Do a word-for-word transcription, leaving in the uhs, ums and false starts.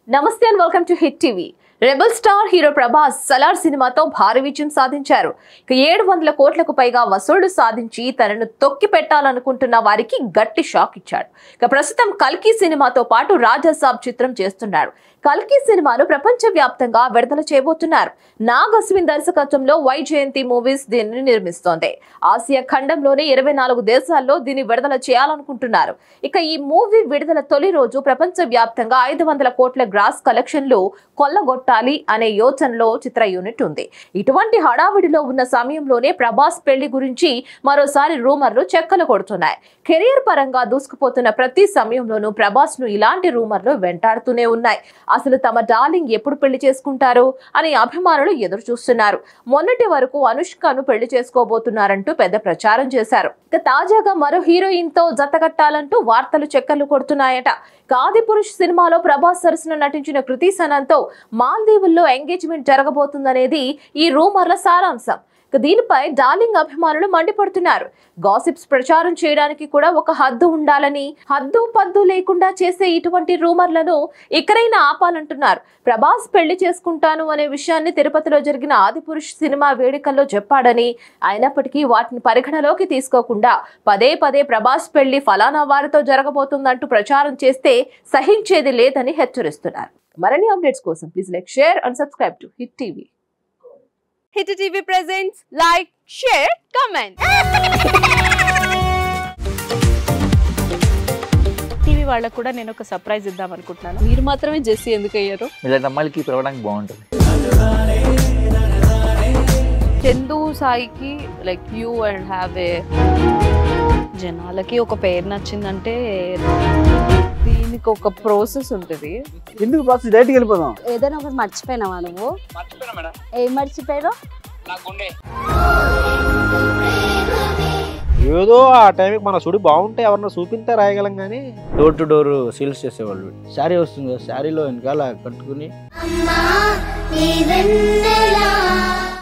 నమస్తే and welcome to hit TV. Rebel star hero Prabhas Salaar సినిమాతో భారీ విజయం సాధించారు. ఇక ఏడు వందల కోట్లకు పైగా వసూళ్లు సాధించి తనను తొక్కి పెట్టాలనుకుంటున్న వారికి గట్టి షాక్ ఇచ్చాడు. ఇక ప్రస్తుతం కల్కి సినిమాతో పాటు రాజాసాబ్ చిత్రం చేస్తున్నాడు. కల్కి సినిమాను ప్రపంచ వ్యాప్తంగా విడుదల చేయబోతున్నారు. నాగ్ అశ్విన్ దర్శకత్వంలో వై జయంతి మూవీస్ దీనిని నిర్మిస్తోంది. ఆసియా ఖండంలోని ఇరవై నాలుగు దేశాల్లో దీన్ని విడుదల చేయాలనుకుంటున్నారు. ఇక ఈ మూవీ విడుదల తొలి రోజు ప్రపంచ వ్యాప్తంగా ఐదు వందల కోట్ల గ్రాస్ కలెక్షన్లు కొల్లగొట్టాలి అనే యోచనలో చిత్ర యూనిట్ ఉంది. ఇటువంటి హడావిడిలో ఉన్న సమయంలోనే ప్రభాస్ పెళ్లి గురించి మరోసారి రూమర్లు చెక్కలు కొడుతున్నాయి. కెరియర్ పరంగా దూసుకుపోతున్న ప్రతి సమయంలోనూ ప్రభాస్ ను ఇలాంటి రూమర్లు వెంటాడుతూనే ఉన్నాయి. అసలు తమ డార్లింగ్ ఎప్పుడు పెళ్లి చేసుకుంటారు అని అభిమానులు ఎదురు చూస్తున్నారు. మొన్నటి వరకు అనుష్కను పెళ్లి చేసుకోబోతున్నారంటూ పెద్ద ప్రచారం చేశారు. ఇక తాజాగా మరో హీరోయిన్ తో జతకట్టాలంటూ వార్తలు చెక్కర్లు కొడుతున్నాయట. ఆదిపురుష్ సినిమాలో ప్రభాస్ సరసన నటించిన కృతి సనన్తో మాల్దీవుల్లో ఎంగేజ్మెంట్ జరగబోతుందనేది ఈ రూమర్ల సారాంశం. దీనిపై డార్లింగ్ అభిమానులు మండిపడుతున్నారు. గాసిప్స్ ప్రచారం చేయడానికి కూడా ఒక హద్దు ఉండాలని, హద్దు పద్దు లేకుండా చేసే ఇటువంటి రూమర్లను ఇకరైనా ఆపాలంటున్నారు. ప్రభాస్ పెళ్లి చేసుకుంటాను అనే విషయాన్ని తిరుపతిలో జరిగిన ఆదిపురుష్ సినిమా వేడుకల్లో చెప్పాడని, అయినప్పటికీ వాటిని పరిగణలోకి తీసుకోకుండా పదే పదే ప్రభాస్ పెళ్లి ఫలానా వారితో జరగబోతుందంటూ ప్రచారం చేస్తే సహించేది లేదని హెచ్చరిస్తున్నారు. మరిన్ని అప్డేట్స్ కోసం please like, share and subscribe to hit TV. Hit TV presents like, share, comment. TV వాళ్ళకు కూడా నేను ఒక సర్ప్రైజ్ ఇద్దాం అనుకుంటున్నాను. మీరు మాత్రమే జెస్సీ ఎందుకు అయ్యారు? ఇలాంటి అమ్మాయిలకి పిలవడానికి బాగుంటుంది. చందు సాయికి like you and have a జనాలకి ఒక పేరు నచ్చిందంటే దీనికి ఒక ప్రాసెస్ ఉంటుంది. ఎందుకు ప్రాసెస్ డైరెక్ట్‌గా వెళ్ళిపోదాం. ఏదైనా ఒకటి మర్చిపోయినావా నువ్వు? మర్చిపోయినా మేడం. ఏం మర్చిపోయావు? నా గుండె. ఏదో ఆ టైంకి మన సుడి బాగుంటే ఎవరన్నా చూపిస్తే రాయగలం కానీ డోర్ టు డోర్ సేల్స్ చేసేవాళ్ళు. శారీ వస్తుంది, శారీలో వెనకాల కట్టుకుని